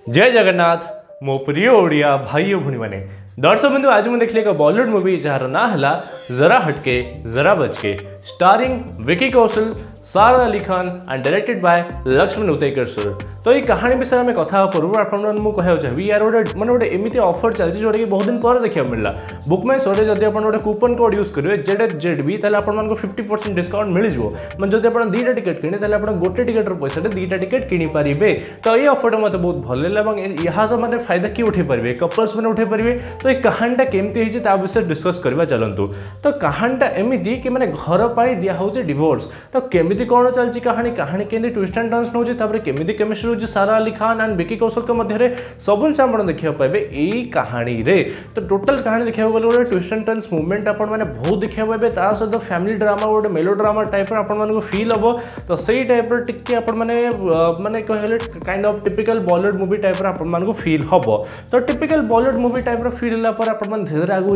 जय जगन्नाथ मो प्रिय ओडिया भाई भूणी मैंने दर्शक बंधु आज मुझे देखली एक बॉलीवुड मूवी जार ना है जरा हटके जरा बचके starring Vicky Kaushal Sara Ali Khan and directed by Laxman Utekar sir. तो ये कहानी विषय में कथा पूर्व आपको कहना चाहिए यार गोटे मैंने गोटे एमती ऑफर चलती जोटा कि बहुत दिन पर देखा मिलला बुक माई शोरे जब आप गोटे कूपन कोड यूज करेंगे जेड भी आपको 50% डिस्काउंट मिल जाए मैं जब आप दुईटा टिकेट किणे आप गोटे टिकेट पैसा दुईटा टिकेट किनीपारे। तो ये ऑफर मत बहुत भल लगे यार मैंने फायदा किए उठे पारे कपल्स मैंने उठे पारे। तो ये कहानीटा केमती विषय डिस्कस करवा चलतु। तो कहानीटा एमती कि मैंने घर पर दिखाऊे डिवोर्स तो केमी कौन चलती कहानी कहानी केमी ट्विस्ट एंड टर्न्स नौ केमी केमिस्ट्री हो सारा अली खान एंड विकी कौशल के मध्य सब जिन आप देखा पाए यही कहानी रे। तो टोटल कहानी देखा गले गोटे ट्विस्ट एंड टर्न्स मुवमेंट आपने बहुत देखा पाए ता सहित फैमिली ड्रामा गोटे मेलो ड्रामा टाइप आपको फिल हम। तो सही टाइप टी माने कहले kind of typical Bollywood movie type आपको फिल हम। तो typical Bollywood movie type feel है धीरे आगू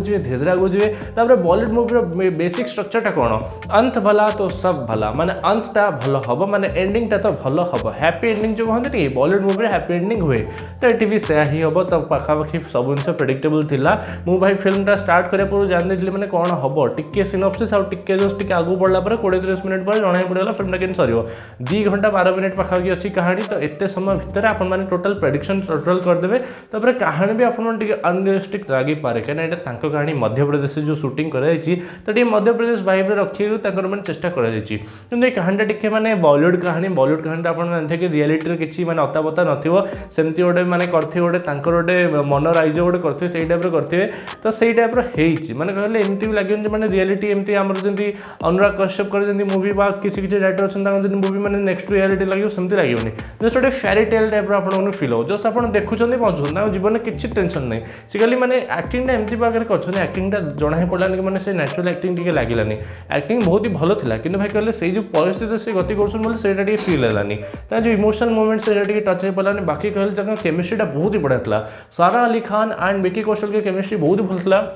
जी बॉलीवुड मूवी बेसिक स्ट्रक्चरटा कौन अंत भला तो सब भला माने अंतटा भल हम माने एंडिंगटा तो भल हम हैप्पी एंडिंग जो कहते हैं बॉलीवुड मूवी हैप्पी एंडिंग हुए। तो ये भी से ही हम। तो पाखापाखि सब जिन प्रेडिक्टेबल था मु भाई फिल्मटा स्टार्ट करा पूर्व जानी थी मैंने कौन हम टिके सिनॉप्सिस और टिके जस्ट टिके आगू बढ़ला 20-30 मिनट पर जना पड़ेगा फिल्मटा केन सर 2 घंटा 12 मिनट पाखापाखि अच्छी कहानी। तो एत समय भितर आपने टोटाल प्रेडिक्शन टोटाल करदे तापर कहानी भी आपटे अनरियलिस्टिक लगी पारे कहीं कहानी मध्य प्रदेश जो शूटिंग कराई। तो ये मध्य प्रदेश वाइब रखा मैंने चेष्टा कर कहानीटा टिके मैंने बॉलीवुड कहानी तो आप जानते कि रियलिटी किसी मैंने अतापता नमती गोटे मैंने करते गोटे मन राइज गोटे करते से टाइप करते। तो सही टाइप मैंने कहले एमती भी लगे मैंने रियलिटी एमती आम जमी अनुराग कश्यप कर मूवी किसी किसी डायरेक्टर अच्छे मूवी मैंने नेक्स्ट रियलिटी लगे सेमती लगे जस्ट गोटे फेरी टेल टाइप आपको फिल हो जस्ट आप देखुं पहुँचुना जीवन में किसी टेंशन नहीं सी खाली मैंने एक्टिंगटा एमती पाखे कर एक्टिंगटा जना ही पड़ानी कि मैंने से नेचुरल एक्टिंग टी लगे एक्टिंग बहुत ही भल था कि भाई कहले से जो परिस्थिति से गति कर फिल है जो इमोशनल मोमेंट से टच हो पारानी। बाकी कहले केमिस्ट्रीटा बहुत ही बढ़िया था सारा अली खान एंड विकी कौशल के केमिस्ट्री बहुत ही भल था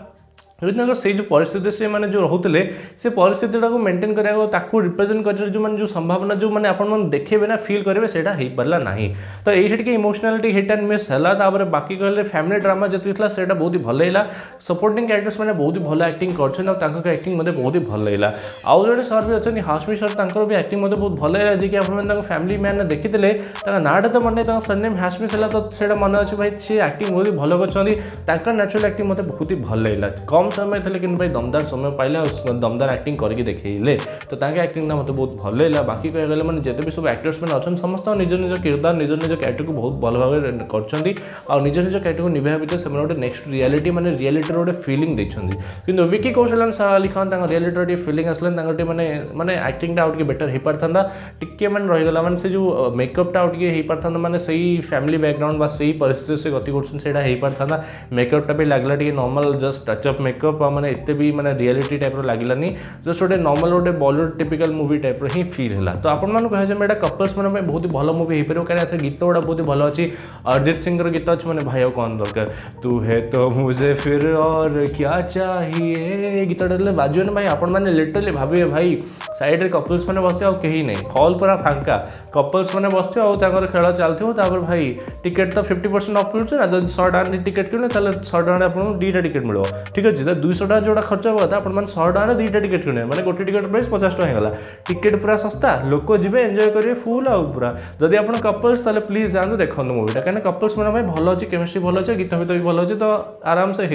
से जो परिस्थिति से मैंने जो रोते से परिस्थिति को मेंटेन करा रिप्रेजेंट कर जो मैंने जो संभावना जो मैंने आप देखे ना फिल करेंगे से हो पारा ना। तो ये इमोशनालिटी हिट एंड मिस है। बाकी कहले फैमिली ड्रामा जी से बहुत ही भल लगा सपोर्टिंग कैरेक्टर्स मैंने बहुत ही भल एक्टिंग कर एक्टिंग मत बहुत ही भल लगा। आउ जो सर भी अच्छा हाशमी सर भी एक्टिंग मत बहुत भल लगा जी कि आप फैमिली मैंने देखी नाटा तो मन सरनेम हाशमी है तो से मन अच्छे भाई सी एक्टिंग बहुत ही भल कर नेचुरल एक्टिंग मत बहुत ही भल लगा कम समय थे लेकिन भाई दमदार समय पाइले दमदार एक्टिंग करके देखले। तो एक्टिंग मत बहुत भल लगा। बाकी कह गले मैंने जिते भी सब एक्टर्स मैंने अच्छा समस्त निज निज किरदार निज निज कैरेक्टर को बहुत भल भाव कर निज निज कैरेक्टर को निभा भितर से गोटे नेक्स्ट रियलिटी मैंने रियलिटी गोटे फिलिंग देखते कि विकी कौशल एंड सारा अली खान रियलिटी फिलिंग आसला मैंने मैंने एक्टिंगटा आउट बेटर हो पारता टिके मैंने रहीगला मैंने से जो मेकअपटा आउट हो पारता मैंने से फैमिली बैकग्राउंड बा से परिस्थिति से गति कर पारता मेकअपटा भी लगला नॉर्मल जस्ट टचअप मेकअप मैंने एत भी मैंने रियलिटी टाइप लगलानी जस्ट गोटे नॉर्मल गोटे बॉलीवुड टिपिकल मूवी टाइप ही फिल है। तो आप कहे कपल्स मैंने बहुत ही भल मूवी हो पार कहीं गीत गुड़ा बहुत ही भल अच्छी अरिजीत सिंह गीत अच्छे मैंने भाई कौन दरकार तू है तो मुझे फिर और क्या चाहिए गीतटा बाजू ना भाई आप लिटरली भावे भाई साइड कपल्स मैंने बसते कहीं नहीं हॉल पूरा फांका कपल्स मैंने बसते खेल चलते भाई टिकेट तो 50% ऑफ मिलूँ ना जब 100 टका टिकेट किणे 100 टका आपको 2टा टिकेट मिलो ठीक अच्छे 200 टका जो खर्च होगा था आप 100 टका 2टा टिकेट किणे मैंने गोटे टिकेट प्राइस 50 टका होगा टिकेट पूरा सस्ता लोक जी एंजॉय करेंगे फुल आउ पूरा जदि आप कपल्स ताले प्लीज जाते देखो मूवीटा कहीं कपल्स मैंने भल अच्छे केमिस्ट्री भल अच्छे गीत भी भल अच्छे तो आराम से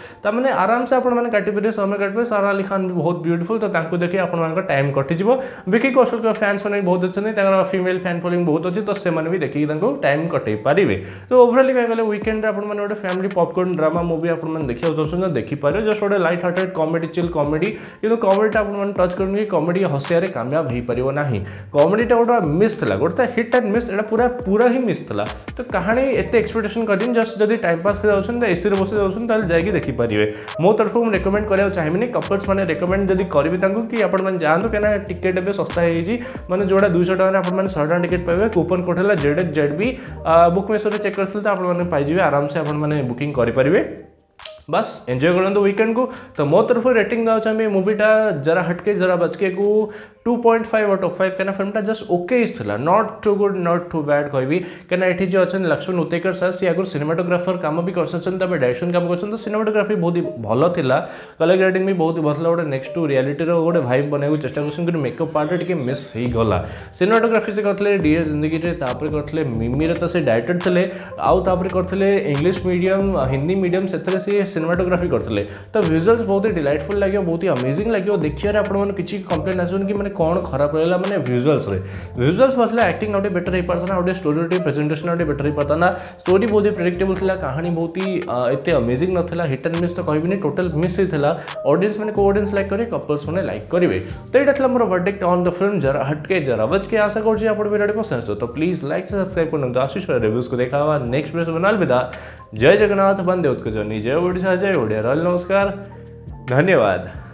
हो आराम से आपने काटिपारे समय काटिपारे सारा अली खान भी बहुत ब्यूटीफुल। तो देखिए आप टाइम कटिज विकी कौशल के फैंस मैंने बहुत अच्छे फीमेल फैन फॉलोइंग बहुत अच्छी तो से भी देखिए टाइम कटे पारे। तो ओवरऑली कह गले वीकेंड आपने गोटे फैमिली पॉपकॉर्न ड्रामा मूवी आपने देखा चाहते देखिपारे जस्ट गोटे light hearted comedy chill comedy कि कॉमेडीटा आपने टच कर कॉमेडी हसिया कामयाब हो पार ना कॉमेडीटा गोटे मिस था गोटे हिट एंड मिस एटा पूरा पूरा ही मिस था। तो कहानी एत एक्सपेक्टेशन कर जस्ट जब टाइम पास कर एसी बस जाकि देखिपारे मो तरफ मुझे रेकमेंड कराया चाहिए कपल्स मैंने रेकमेंड जब करी कि आपने जातु कहीं टिकेट ए सस्ता मैंने जोड़ा 200 टका आपने 100 टका टिकेट पाइबे कूपन कोड है जेड भी बुक माई शो चेक करते तो आपने आराम से आपने बुकिंग करेंगे। बस एंजॉय करूँ वीकेंड को। तो मो तरफ रेटिंग देना चाहिए मूवीटा जरा हटके जरा बचके को 2.5 आउट ऑफ 5 कहना फिल्मटा जस्ट ओके था, not too good not too bad कहबी कहना ये जो अच्छा लक्ष्मण उतेकर सर सी आगुरी सिनेमाटोग्राफर काम भी कर डायरेक्शन काम कर सिनेमाटोग्राफी बहुत ही भल था, कलर ग्रेडिंग भी बहुत ही भल गोटे नेक्स्ट टू रियलिटी गोटे भाइब बनाई चेष्टा कर मेकअप पार्ट टे मिस हो गला। सिनेमाटोग्राफी से करते डियर जिंदगी करते मिमी तो से डायरेक्टर थे आउे करते इंग्लिश मीडियम हिंदी मीडियम से सी सिनेमाटोग्राफी करते तो विजुअल्स बहुत ही डिलाइटफुल लगे, बहुत ही अमेजिंग लगे देखिए आपने किसी कंप्लेन आसबन कि मैंने कौन खराब रहा मैंने विजुअल्स मतलब एक्टिंग आउटे बेटर हो पारता ना, स्टोरी प्रेजेंटेशन आउटे बेटर हो पारता ना, स्टोरी बहुत ही प्रेडिक्टेबल था, कहानी बहुत ही एत अमेजिंग नाला, हिट एंड मिस तो कहबी टोटल मिस होता। ऑडियंस मैंने को ऑडियंस लाइक करेंगे, कपल्स मैंने लाइक करेंगे। तो ये more verdict on the film Zara Hatke जरा बच के। आशा कर वीडियो पसंद तो प्लीज लाइक से सब्सक्राइब कर आशीष रिव्यूज को देखा हुआ नेक्स्ट वीडियो बना विदा। जय जगन्नाथ, बंदे उत्कर्ष, जय ओडिशा, जय ओडिया, नमस्कार, धन्यवाद।